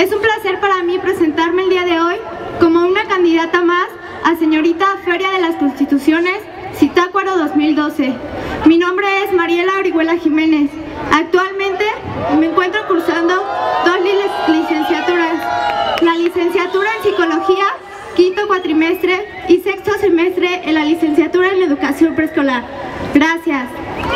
Es un placer para mí presentarme el día de hoy como una candidata más a señorita Feria de las Constituciones Zitácuaro 2012. Mi nombre es Mariela Orihuela Jiménez. Actualmente me encuentro cursando dos licenciaturas, la licenciatura en Psicología, quinto cuatrimestre, y sexto semestre en la licenciatura en Educación Preescolar. Gracias.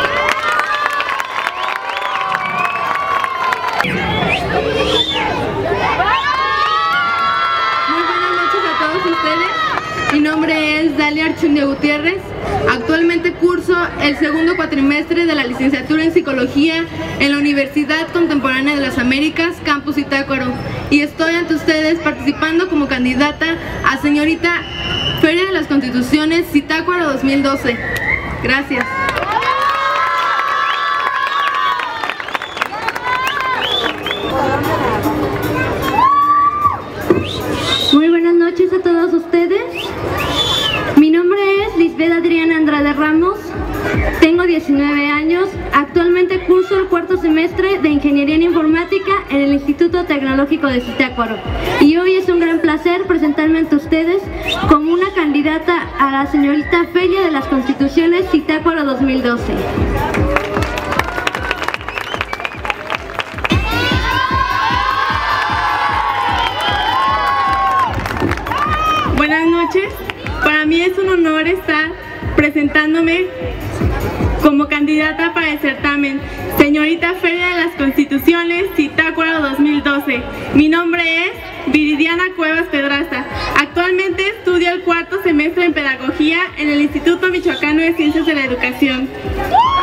Muy buenas noches a todos ustedes. Mi nombre es Dalia Archundia Gutiérrez. Actualmente curso el segundo cuatrimestre de la licenciatura en Psicología en la Universidad Contemporánea de las Américas, Campus Zitácuaro, y estoy ante ustedes participando como candidata a señorita Feria de las Constituciones Zitácuaro 2012. Gracias. Muy buenas noches a todos ustedes. Mi nombre es Lisbeth Adriana Andrade Ramos, tengo 19 años, actualmente curso el cuarto semestre de Ingeniería en Informática en el Instituto Tecnológico de Zitácuaro, y hoy es un gran placer presentarme ante ustedes como una candidata a la señorita Feria de las Constituciones Zitácuaro 2012. Buenas noches. Para mí es un honor estar presentándome como candidata para el certamen Señorita Feria de las Constituciones Zitácuaro 2012. Mi nombre es Viridiana Cuevas Pedraza. Actualmente estudio el cuarto semestre en Pedagogía en el Instituto Michoacano de Ciencias de la Educación.